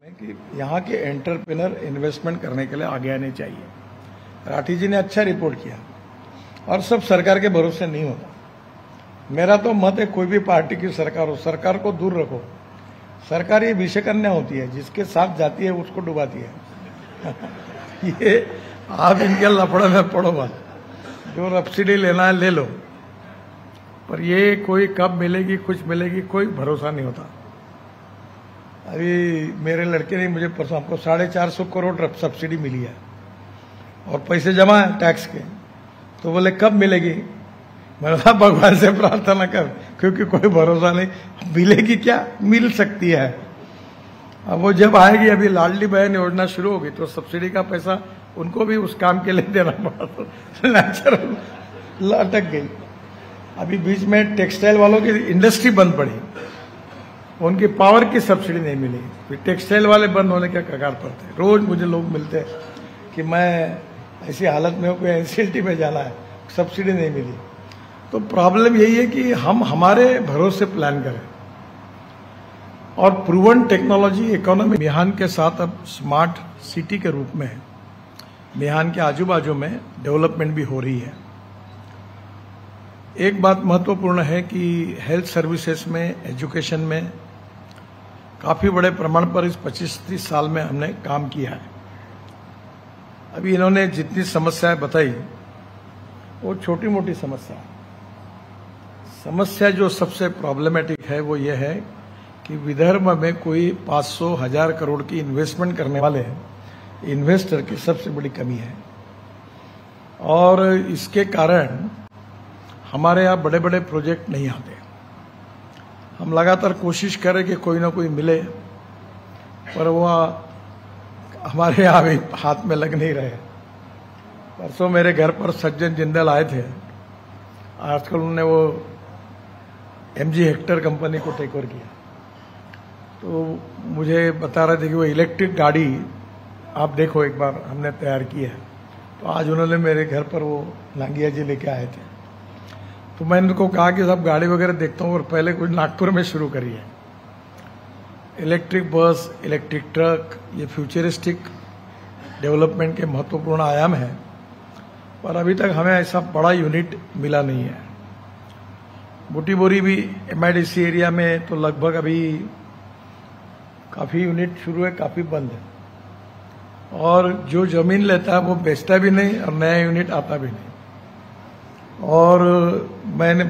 कि यहाँ के एंटरप्रेन्योर इन्वेस्टमेंट करने के लिए आगे आने चाहिए। राठी जी ने अच्छा रिपोर्ट किया और सब सरकार के भरोसे नहीं होता। मेरा तो मत है कोई भी पार्टी की सरकार हो, सरकार को दूर रखो। सरकार ये विषकन्या होती है, जिसके साथ जाती है उसको डुबाती है। ये आप इनके लफड़े में पड़ो मत, जो सब्सिडी लेना है ले लो, पर ये कोई कब मिलेगी कुछ मिलेगी कोई भरोसा नहीं होता। अभी मेरे लड़के ने मुझे परसों हमको 450 करोड़ सब्सिडी मिली है और पैसे जमा है टैक्स के, तो बोले कब मिलेगी। मैंने कहा भगवान से प्रार्थना कर, क्योंकि कोई भरोसा नहीं, मिलेगी क्या, मिल सकती है। अब वो जब आएगी, अभी लाडली बहन योजना शुरू होगी तो सब्सिडी का पैसा उनको भी उस काम के लिए देना पड़ा, तो नेचुरल अटक गई। अभी बीच में टेक्सटाइल वालों की इंडस्ट्री बंद पड़ी, उनकी पावर की सब्सिडी नहीं मिली, फिर टेक्सटाइल वाले बंद होने के कगार पर थे। रोज मुझे लोग मिलते हैं कि मैं ऐसी हालत में हूं, कोई एनसीएलटी में जाना है, सब्सिडी नहीं मिली। तो प्रॉब्लम यही है कि हम हमारे भरोसे प्लान करें और प्रूवन टेक्नोलॉजी इकोनॉमी मिहान के साथ अब स्मार्ट सिटी के रूप में है। मिहान के आजू बाजू में डेवलपमेंट भी हो रही है। एक बात महत्वपूर्ण है कि हेल्थ सर्विसेज में, एजुकेशन में काफी बड़े प्रमाण पर इस 25-30 साल में हमने काम किया है। अभी इन्होंने जितनी समस्याएं बताई वो छोटी मोटी समस्या जो सबसे प्रॉब्लमेटिक है वो ये है कि विदर्भ में कोई 500,000 करोड़ की इन्वेस्टमेंट करने वाले इन्वेस्टर की सबसे बड़ी कमी है और इसके कारण हमारे यहाँ बड़े बड़े प्रोजेक्ट नहीं आते। हम लगातार कोशिश करें कि कोई ना कोई मिले, पर वो हमारे यहाँ भी हाथ में लग नहीं रहे। परसों मेरे घर पर सज्जन जिंदल आए थे, आजकल उन्होंने वो MG हेक्टर कंपनी को टेक ओवर किया, तो मुझे बता रहे थे कि वो इलेक्ट्रिक गाड़ी आप देखो एक बार हमने तैयार की है। तो आज उन्होंने मेरे घर पर वो नांगिया जी लेके आए थे, तो मैंने उनको कहा कि सब गाड़ी वगैरह देखता हूँ और पहले कुछ नागपुर में शुरू करिए। इलेक्ट्रिक बस, इलेक्ट्रिक ट्रक, ये फ्यूचरिस्टिक डेवलपमेंट के महत्वपूर्ण आयाम है, पर अभी तक हमें ऐसा बड़ा यूनिट मिला नहीं है। बूटीबोरी भी MIDC एरिया में तो लगभग अभी काफी यूनिट शुरू है, काफी बंद है, और जो जमीन लेता है वो बेचता भी नहीं और नया यूनिट आता भी नहीं। और मैंने